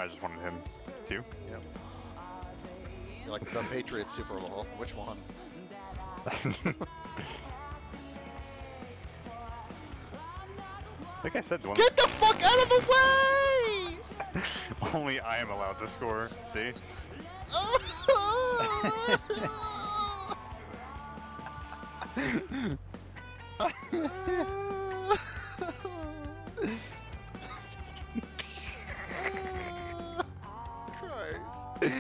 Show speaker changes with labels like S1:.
S1: I just wanted him to.
S2: Yep. You're like the Patriots Super Bowl. Which one?
S1: Like I said, the one.
S2: Get the fuck out of the way!
S1: Only I am allowed to score. See?